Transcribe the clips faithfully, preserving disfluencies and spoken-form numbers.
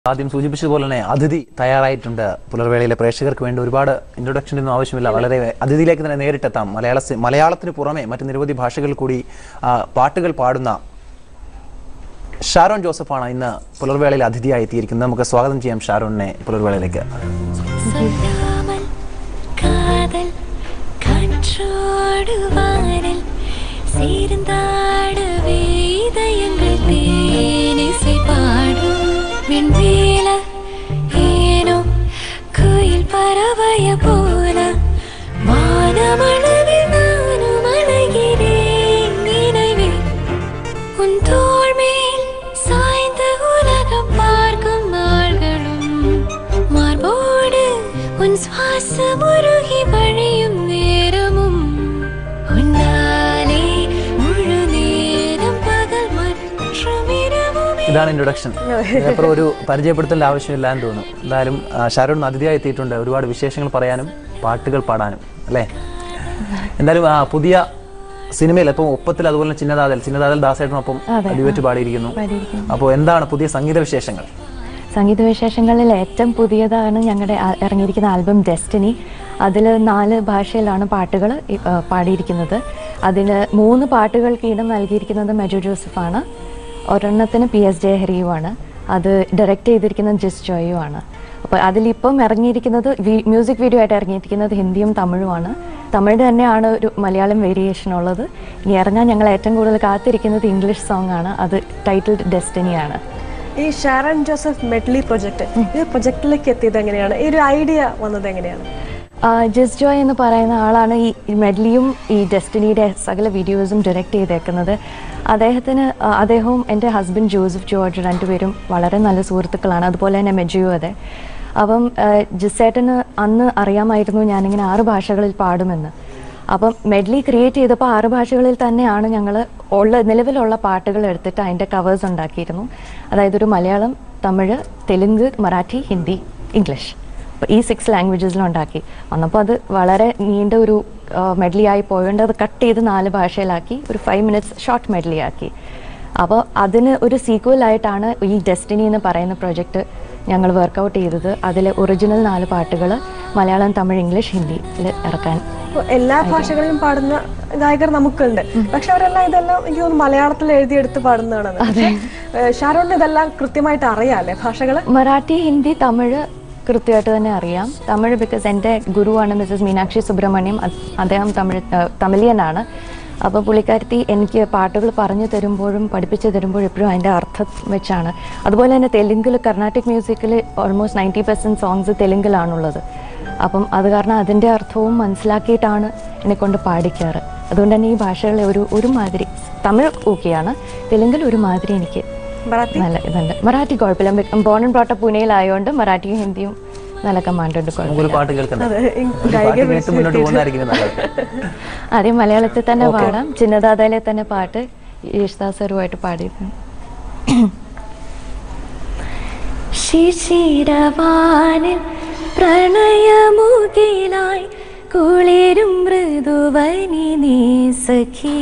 ആദ്യം സൂചിപ്പിച്ചതുപോലെ തന്നെ അതിഥി തയ്യാറായിട്ടുണ്ട്. പുലർവേളയിലെ പ്രേക്ഷകർക്ക് വേണ്ടി ഒരുപാട് ഇൻട്രൊഡക്ഷനൊന്നും ആവശ്യമില്ല. വളരെ അതിഥിയിലേക്ക് തന്നെ നേരിട്ടെത്താം. മലയാള മലയാളത്തിന് പുറമെ മറ്റ് നിരവധി ഭാഷകളിൽ കൂടി പാട്ടുകൾ പാടുന്ന ഷാരോൺ ജോസഫാണ് ഇന്ന് പുലർവേളയിൽ അതിഥിയായി എത്തിയിരിക്കുന്നത്. നമുക്ക് സ്വാഗതം ചെയ്യാം ഷാരോണിനെ പുലർവേളയിലേക്ക്. Vinvila eno kuyil paravaya pola vaanamanavil naanum alagireen ninavil un thol mel saayntha ulagam paarkum naalgalum marbodu un swasam urugi valiyum neramum unnale mulu neram pagal matrum iravum. ഇതാണ് ഇൻട്രൊഡക്ഷൻ. ഇതിനപ്പുറം ഒരു പരിചയപ്പെടുത്തേണ്ട ആവശ്യമില്ല എന്ന് തോന്നുന്നു. എന്തായാലും ഷാരോൺ അതിഥിയായി എത്തിയിട്ടുണ്ട്. ഒരുപാട് വിശേഷങ്ങൾ പറയാനും പാട്ടുകൾ പാടാനും അല്ലേ. എന്തായാലും ആ പുതിയ സിനിമയിൽ ഇപ്പോൾ ഒപ്പത്തിൽ അതുപോലെ ചിന്നദാതൽ ചിന്നദാതൽ ദാസേട്ടനൊപ്പം ഡ്യുവറ്റ് പാടിയിരിക്കുന്നു. അപ്പോൾ എന്താണ് പുതിയ സംഗീത വിശേഷങ്ങൾ? സംഗീത വിശേഷങ്ങളിൽ ഏറ്റവും പുതിയതാണ് ഞങ്ങളുടെ ഇറങ്ങിയിരിക്കുന്ന ആൽബം ഡെസ്റ്റിനി. അതിൽ നാല് ഭാഷയിലാണ് പാട്ടുകൾ പാടിയിരിക്കുന്നത്. അതിൽ മൂന്ന് പാട്ടുകൾക്ക് ഇടം നൽകിയിരിക്കുന്നത് മെജോ ജോസഫാണ്. ഒരെണ്ണത്തിന് പി എസ് ജയഹരിയുമാണ്. അത് ഡയറക്റ്റ് ചെയ്തിരിക്കുന്നത് ജിസ് ജോയുമാണ്. അപ്പോൾ അതിലിപ്പം ഇറങ്ങിയിരിക്കുന്നത് മ്യൂസിക് വീഡിയോ ആയിട്ട് ഇറങ്ങിയിരിക്കുന്നത് ഹിന്ദിയും തമിഴുമാണ്. തമിഴ് തന്നെയാണ് ഒരു മലയാളം വേരിയേഷൻ ഉള്ളത്. ഇനി ഇറങ്ങാൻ ഞങ്ങൾ ഏറ്റവും കൂടുതൽ കാത്തിരിക്കുന്നത് ഇംഗ്ലീഷ് സോങ് ആണ്. അത് ടൈറ്റിൽ ഡെസ്റ്റിനിയാണ്. ഈ ഷാരൺ ജോസഫ് മെഡ്ലി പ്രൊജക്ട് ഈ പ്രൊജക്റ്റിലേക്ക് എത്തിയത് എങ്ങനെയാണ്? ഈ ഒരു ഐഡിയ വന്നത് എങ്ങനെയാണ്? ജിസ് ജോയ് എന്ന് പറയുന്ന ആളാണ് ഈ മെഡ്ലിയും ഈ ഡെസ്റ്റിനിയുടെ സകല വീഡിയോസും ഡയറക്റ്റ് ചെയ്തേക്കുന്നത്. അദ്ദേഹത്തിന് അദ്ദേഹവും എൻ്റെ ഹസ്ബൻഡ് ജോസഫ് ജോർജ് രണ്ടുപേരും വളരെ നല്ല സുഹൃത്തുക്കളാണ്. അതുപോലെ തന്നെ മെജിയും അതെ. അപ്പം ജിസേട്ടന് അന്ന് അറിയാമായിരുന്നു ഞാനിങ്ങനെ ആറ് ഭാഷകളിൽ പാടുമെന്ന്. അപ്പം മെഡ്ലി ക്രിയേറ്റ് ചെയ്തപ്പോൾ ആറ് ഭാഷകളിൽ തന്നെയാണ് ഞങ്ങൾ ഉള്ള നിലവിലുള്ള പാട്ടുകൾ എടുത്തിട്ട് അതിൻ്റെ കവേഴ്സ് ഉണ്ടാക്കിയിരുന്നു. അതായത് ഒരു മലയാളം, തമിഴ്, തെലുങ്ക്, മറാഠി, ഹിന്ദി, ഇംഗ്ലീഷ്. അപ്പോൾ ഈ സിക്സ് ലാംഗ്വേജസിലുണ്ടാക്കി വന്നപ്പോൾ അത് വളരെ നീണ്ട ഒരു മെഡ്ലി ആയി പോയതുകൊണ്ട് അത് കട്ട് ചെയ്ത് നാല് ഭാഷയിലാക്കി ഒരു ഫൈവ് മിനിറ്റ്സ് ഷോർട്ട് മെഡ്ലി ആക്കി. അപ്പോൾ അതിന് ഒരു സീക്വലായിട്ടാണ് ഈ ഡെസ്റ്റിനി എന്ന് പറയുന്ന പ്രൊജക്റ്റ് ഞങ്ങൾ വർക്കൗട്ട് ചെയ്തത്. അതിൽ ഒറിജിനൽ നാല് പാട്ടുകൾ മലയാളം, തമിഴ്, ഇംഗ്ലീഷ്, ഹിന്ദിയിൽ ഇറക്കാൻ. എല്ലാ ഭാഷകളിലും പാടുന്ന ഗായകർ നമുക്കുണ്ട്. പക്ഷെ അവരെല്ലാം ഇതെല്ലാം എനിക്ക് തോന്നുന്നു മലയാളത്തിൽ എഴുതിയെടുത്ത് പാടുന്നതാണ്. ഷാരോണിന് ഇതെല്ലാം കൃത്യമായിട്ട് അറിയാമല്ലേ ഭാഷകൾ? മറാഠി, ഹിന്ദി, തമിഴ് കൃത്യമായിട്ട് തന്നെ അറിയാം. തമിഴ് ബിക്കോസ് എൻ്റെ ഗുരുവാണ് മിസ്സസ് മീനാക്ഷി സുബ്രഹ്മണ്യം. അദ്ദേഹം തമിഴ് തമിഴിയനാണ്. അപ്പോൾ പുള്ളിക്കാരത്തി എനിക്ക് പാട്ടുകൾ പറഞ്ഞു തരുമ്പോഴും പഠിപ്പിച്ച് തരുമ്പോഴും എപ്പോഴും അതിൻ്റെ അർത്ഥം വെച്ചാണ്. അതുപോലെ തന്നെ തെലുങ്കിൽ കർണാട്ടിക് മ്യൂസിക്കിൽ ഓൾമോസ്റ്റ് നയൻറ്റി പെർസെൻറ്റ് സോങ്സ് തെലുങ്കിലാണുള്ളത്. അപ്പം അത് കാരണം അതിൻ്റെ അർത്ഥവും മനസ്സിലാക്കിയിട്ടാണ് എന്നെക്കൊണ്ട് പാടിക്കാറ്. അതുകൊണ്ട് തന്നെ ഈ ഭാഷകളെ ഒരു ഒരുമാതിരി തമിഴ് ഓക്കെയാണ്, തെലുങ്കിൽ ഒരുമാതിരി എനിക്ക് നല്ല ഇതുണ്ട്. മറാഠി കുഴപ്പമില്ല. ബോൺ ആൻഡ് ബ്രോട്ട് അപ്പ് പൂനെയിലായതുകൊണ്ട് മറാഠിയും ഹിന്ദിയും നല്ല കമാൻഡുണ്ട്. ആദ്യം മലയാളത്തിൽ തന്നെ പാടാം. ചിന്നദാതയിലെ തന്നെ പാട്ട് യേശുദാസരുമായിട്ട് പാടിയിരുന്നു. ശിശിരവാനിൽ പ്രണയമുകിലായി കുളിരും മൃദുവനി നീ സഖി,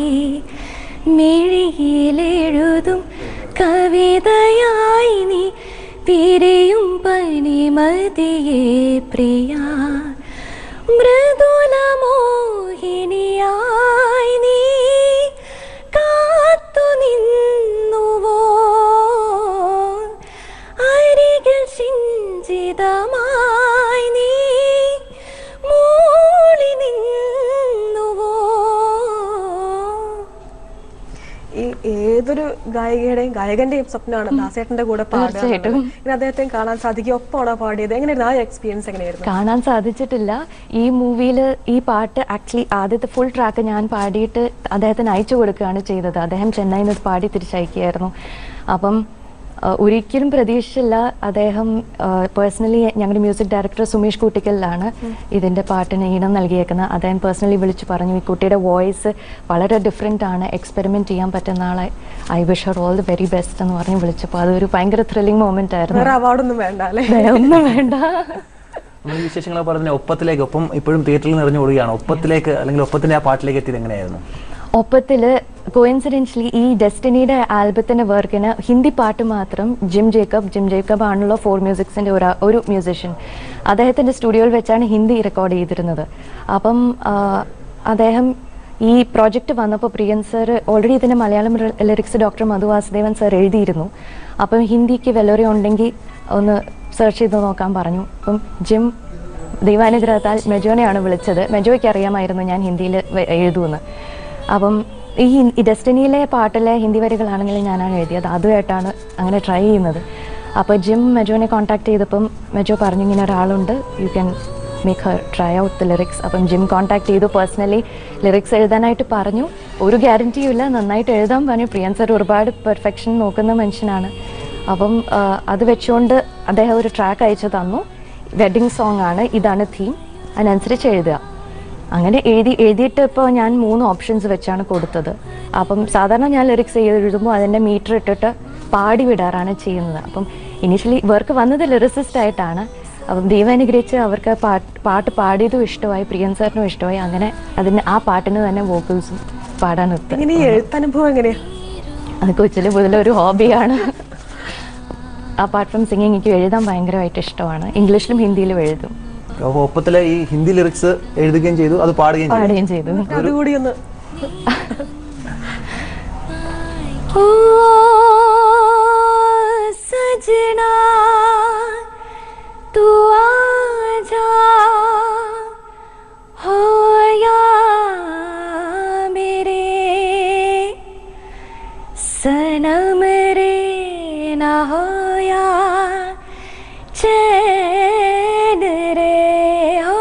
മിഴിയിലെഴുതും കവിതയായി നീ പിരിയും പനിമതിയേ പ്രിയ, മൃദുല മോഹിനിയായി നീ കാത്തു നിന്നുവോ, അരികിൽ സിഞ്ചിതമായി നീ മൂളി നിന്നുവോ. ഈ ഏതൊരു ഗായികയുടെയും ഗായകന്റെയും സ്വപ്നമാണ് ദാസേട്ടന്റെ കൂടെ പാടുക. ഇങ്ങനെ അദ്ദേഹത്തെ കാണാൻ സാധിക്കും. ഒപ്പമാണോ പാടിയത്? എങ്ങനെയായിരുന്നു ആ എക്സ്പീരിയൻസ്? എങ്ങനെയായിരുന്നു? കാണാൻ സാധിച്ചിട്ടില്ല. ഈ മൂവിയിൽ ഈ പാട്ട് ആക്ച്വലി ആദ്യത്തെ ഫുൾ ട്രാക്ക് ഞാൻ പാടിയിട്ട് അദ്ദേഹത്തിന് അയച്ചു കൊടുക്കുകയാണ് ചെയ്തത്. അദ്ദേഹം ചെന്നൈയിൽ നിന്ന് പാടി തിരിച്ചയക്കുകയായിരുന്നു. അപ്പം ഒരിക്കലും പ്രതീക്ഷിച്ചില്ല. അദ്ദേഹം പേഴ്സണലി ഞങ്ങളുടെ മ്യൂസിക് ഡയറക്ടർ സുമേഷ് കൂട്ടിക്കലിലാണ് ഇതിൻ്റെ പാട്ടിന് ഈണം നൽകിയേക്കുന്നത്. അദ്ദേഹം പേഴ്സണലി വിളിച്ച് പറഞ്ഞു ഈ കുട്ടിയുടെ വോയിസ് വളരെ ഡിഫറെൻ്റ് ആണ്, എക്സ്പെരിമെൻറ്റ് ചെയ്യാൻ പറ്റുന്ന ആളെ, I wish her all the very best എന്ന് പറഞ്ഞ് വിളിച്ചപ്പോൾ അതൊരു ഭയങ്കര ത്രില്ലിംഗ് മൊമെൻ്റ് ആയിരുന്നു. അവാർഡൊന്നും വേണ്ട അല്ലേ? ഒന്നും വേണ്ട. നമ്മൾ വിശേഷങ്ങളൊക്കെ പറഞ്ഞ ഒപ്പത്തിലേക്ക്, ഒപ്പം ഇപ്പോഴും തിയേറ്ററിൽ നിറഞ്ഞു കൊടുക്കുകയാണ്. ഒപ്പത്തിലേക്ക് അല്ലെങ്കിൽ ഒപ്പത്തിൻ്റെ ആ പാട്ടിലേക്ക് എത്തിയത് എങ്ങനെയായിരുന്നു? ഒപ്പത്തിൽ കോയിൻസിഡൻഷ്യലി ഈ ഡെസ്റ്റിനിയുടെ ആൽബത്തിൻ്റെ വർക്കിന് ഹിന്ദി പാട്ട് മാത്രം ജിം ജേക്കബ് ജിം ജേക്കബ് ആണല്ലോ ഫോർ മ്യൂസിക്സിൻ്റെ ഒരു ഒരു മ്യൂസിഷ്യൻ, അദ്ദേഹത്തിൻ്റെ സ്റ്റുഡിയോയിൽ വെച്ചാണ് ഹിന്ദി റെക്കോർഡ് ചെയ്തിരുന്നത്. അപ്പം അദ്ദേഹം ഈ പ്രോജക്റ്റ് വന്നപ്പോൾ പ്രിയൻ സർ ഓൾറെഡി ഇതിൻ്റെ Malayalam lyrics doctor Madhu Vasudevan sir എഴുതിയിരുന്നു. അപ്പം ഹിന്ദിക്ക് വല്ലവരും ഉണ്ടെങ്കിൽ ഒന്ന് സെർച്ച് ചെയ്ത് നോക്കാൻ പറഞ്ഞു. അപ്പം ജിം ദൈവാനുഗ്രഹത്താൽ മെജോനെയാണ് വിളിച്ചത്. മെജോയ്ക്ക് അറിയാമായിരുന്നു ഞാൻ ഹിന്ദിയിൽ എഴുതുമെന്ന്. അപ്പം ഈ ഈ ഡെസ്റ്റിനിയിലെ പാട്ടിലെ ഹിന്ദി വരികളാണെങ്കിൽ ഞാനാണ് എഴുതിയത്. അതുമായിട്ടാണ് അങ്ങനെ ട്രൈ ചെയ്യുന്നത്. അപ്പോൾ ജിം മെജോനെ കോൺടാക്ട് ചെയ്തപ്പം മെജോ പറഞ്ഞു ഇങ്ങനെ ഒരാളുണ്ട്, you can make her try out the lyrics. അപ്പം ജിം കോൺടാക്ട് ചെയ്തു, പേഴ്സണലി ലിറിക്സ് എഴുതാനായിട്ട് പറഞ്ഞു. ഒരു ഗ്യാരൻറ്റിയും ഇല്ല, നന്നായിട്ട് എഴുതാൻ പറഞ്ഞു. പ്രിയൻ സർ ഒരുപാട് പെർഫെക്ഷൻ നോക്കുന്ന മനുഷ്യനാണ്. അപ്പം അത് വെച്ചുകൊണ്ട് അദ്ദേഹം ഒരു ട്രാക്ക് അയച്ചു തന്നു. വെഡ്ഡിങ് സോങ് ആണ്, ഇതാണ് തീം, അതിനനുസരിച്ച് എഴുതുക. അങ്ങനെ എഴുതി എഴുതിയിട്ട് ഇപ്പോൾ ഞാൻ മൂന്ന് ഓപ്ഷൻസ് വെച്ചാണ് കൊടുത്തത്. അപ്പം സാധാരണ ഞാൻ ലിറിക്സ് എഴുതുമ്പോൾ അതിൻ്റെ മീറ്റർ ഇട്ടിട്ട് പാടി വിടാറാണ് ചെയ്യുന്നത്. അപ്പം ഇനീഷ്യലി വർക്ക് വന്നത് ലിറിസിസ്റ്റ് ആയിട്ടാണ്. അപ്പം ദൈവാനുഗ്രഹിച്ച് അവർക്ക് പാട്ട് പാട്ട് പാടിയതും ഇഷ്ടമായി, പ്രിയൻ സാറിനും ഇഷ്ടമായി. അങ്ങനെ അതിന് ആ പാട്ടിന് തന്നെ വോക്കൽസും പാടാൻ നിർത്തി. എഴുത്തനുഭവം എങ്ങനെയാണ്? അത് കൊച്ചിലെ മുതലൊരു ഹോബിയാണ്. അപ്പാർട്ട് ഫ്രം സിംഗിങ് എനിക്ക് എഴുതാൻ ഭയങ്കരമായിട്ട് ഇഷ്ടമാണ്. ഇംഗ്ലീഷിലും ഹിന്ദിയിലും എഴുതും. ഒപ്പത്തിലെ ഈ ഹിന്ദി ലിറിക്സ് എഴുതുകയും ചെയ്തു, അത് പാടുകയും പാടുകയും ചെയ്തു. അതുകൂടി ഒന്ന് ओ सजना तू आजा हो या मेरे सनम रे ना हो या चैन रे हो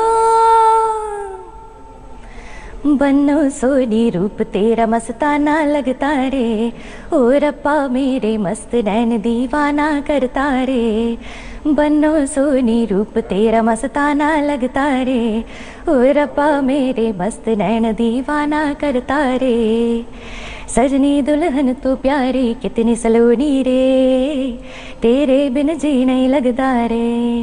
बन्नो सोनी रूप तेरा मस्ताना लगता रे ओ रब्बा मेरे मस्त नैन दीवाना करता रे बन्नो सोनी रूप तेरा मस्ताना लगता रे ओ रब्बा मेरे मस्त नैन दीवाना करता रे सजनी दुल्हन तो प्यारी कितनी सलोनी रे तेरे बिन जी नहीं लगता रे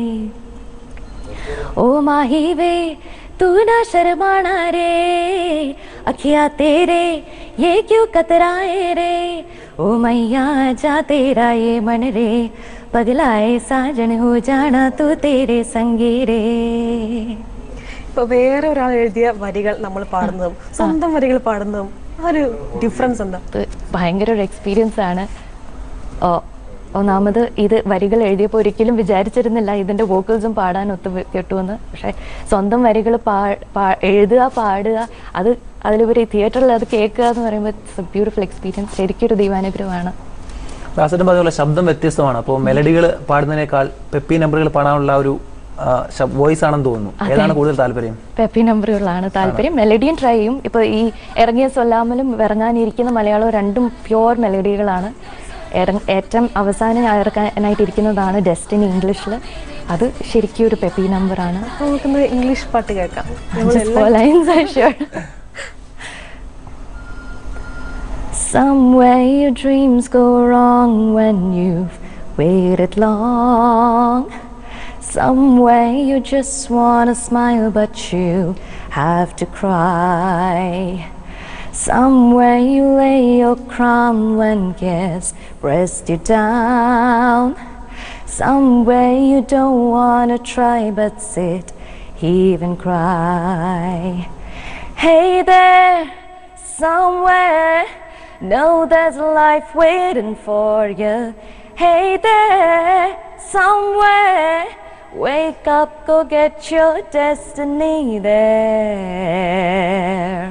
ओ माही वे तू ना शर्माना रे अखियाँ तेरे ये क्यों कतराए रे ओ मैया जा तेरा ये मन रे पगलाए साजन हो जाना तू तेरे संगी रे. ഇപ്പോൾ വേറെ ഒരാൾ എഴുതിയ വരികൾ നമ്മൾ പാടുന്നതും സ്വന്തം വരികൾ പാടുന്നതും ആ ഒരു ഡിഫറൻസ് എന്താ? ഭയങ്കര ഒരു എക്സ്പീരിയൻസ് ആണ്. ഒന്നാമത് ഇത് വരികൾ എഴുതിയപ്പോൾ ഒരിക്കലും വിചാരിച്ചിരുന്നില്ല ഇതിൻ്റെ വോക്കൽസും പാടാൻ ഒത്തു കിട്ടുമെന്ന്. പക്ഷേ സ്വന്തം വരികൾ പാ എഴുതുക പാടുക, അത് അതിലുപരി തിയേറ്ററിൽ അത് കേൾക്കുക എന്ന് പറയുമ്പോൾ ഇറ്റ്സ് എ ബ്യൂട്ടിഫുൾ എക്സ്പീരിയൻസ്. ശരിക്കൊരു ദൈവാനുഗ്രഹമാണ്. രാസേട്ടൻ പറഞ്ഞ പോലെ ശബ്ദം വ്യത്യസ്തമാണ്. അപ്പോൾ മെലഡികൾ പാടുന്നതിനേക്കാൾ പെപ്പി നമ്പറുകൾ പാടാനുള്ള ഒരു വോയിസ് ആണെന്ന് തോന്നുന്നു. ഏതാണ് കൂടുതൽ താല്പര്യം? പെപ്പി നമ്പറുകളാണ് താല്പര്യം. മെലഡിയും ട്രൈ ചെയ്യും. ഇപ്പോൾ ഈ ഇറങ്ങിയ സൊല്ലാമലും ഇറങ്ങാനിരിക്കുന്ന മലയാളവും രണ്ടും പ്യുവർ മെലഡികളാണ്. ഏറ്റവും അവസാനം ഇറക്കാനായിട്ടിരിക്കുന്നതാണ് ഡെസ്റ്റിനി ഇംഗ്ലീഷിൽ. അത് ശരിക്കും ഒരു പെപ്പി നമ്പറാണ്. നമുക്കൊന്ന് ഇംഗ്ലീഷ് പാട്ട് കേൾക്കാം. Somewhere your dreams go wrong when you've waited long. Somewhere you just wanna smile but you have to cry. Somewhere you lay your crown when guests pressed you down. Somewhere you don't wanna try but sit, heave and cry. Hey there, somewhere, know there's a life waiting for you. Hey there, somewhere, wake up, go get your destiny there.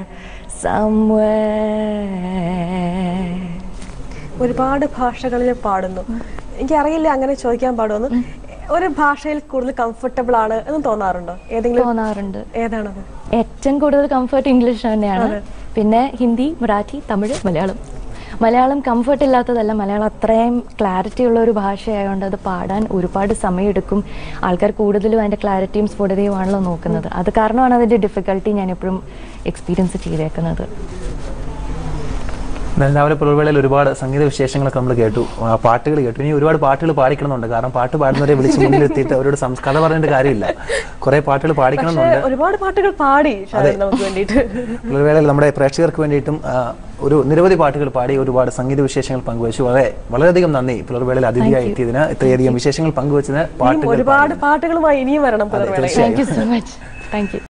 ഒരുപാട് ഭാഷകളിൽ പാടുന്നു. എനിക്കറിയില്ല അങ്ങനെ ചോദിക്കാൻ പാടുമെന്ന്. ഒരു ഭാഷയിൽ കൂടുതൽ comfortable ആണ് എന്ന് തോന്നാറുണ്ടോ? ഏതെങ്കിലും തോന്നാറുണ്ട്. ഏതാണത്? ഏറ്റവും കൂടുതൽ കംഫർട്ട് ഇംഗ്ലീഷ് തന്നെയാണ്. പിന്നെ ഹിന്ദി, മറാഠി, തമിഴ്, മലയാളം. മലയാളം കംഫർട്ട് ഇല്ലാത്തതല്ല, മലയാളം അത്രയും ക്ലാരിറ്റി ഉള്ള ഒരു ഭാഷയായതുകൊണ്ട് അത് പാടാൻ ഒരുപാട് സമയമെടുക്കും. ആൾക്കാർ കൂടുതലും അതിൻ്റെ ക്ലാരിറ്റിയും സ്ഫുടതയും ആണല്ലോ നോക്കുന്നത്. അത് കാരണമാണ് അതിൻ്റെ ഡിഫിക്കൽട്ടി ഞാൻ എപ്പോഴും എക്സ്പീരിയൻസ് ചെയ്തേക്കുന്നത്. രാവിലെ പുലർവേളയിൽ ഒരുപാട് സംഗീത വിശേഷങ്ങളൊക്കെ നമ്മൾ കേട്ടു, പാട്ടുകൾ കേട്ടു. ഇനി ഒരുപാട് പാട്ടുകൾ പാടിക്കണമെന്നുണ്ട്. കാരണം പാട്ട് പാടുന്നവരെ വിളിച്ച് മുന്നിലെത്തിയിട്ട് അവരോട് കഥ പറയേണ്ട കാര്യമില്ല. കുറെ പാട്ടുകൾ പാടിക്കണമെന്നുണ്ട്. ഒരുപാട് പാട്ടുകൾ പാടി നമുക്ക് വേണ്ടിയിട്ട് പുലർവേളയിൽ നമ്മുടെ പ്രേക്ഷകർക്ക് വേണ്ടിയിട്ടും ഒരു നിരവധി പാട്ടുകൾ പാടി ഒരുപാട് സംഗീത വിശേഷങ്ങൾ പങ്കുവച്ചു. വളരെ വളരെയധികം നന്ദി പുലർവേളയിൽ അതിഥിയായി എത്തിയതിന്, ഇത്രയധികം വിശേഷങ്ങൾ പങ്കുവച്ചതിന്. പാട്ടുകൾ ഒരുപാട് പാട്ടുകളുമായി ഇനിയും വരണം പുലർവേളയിൽ. Thank you so much. Thank U.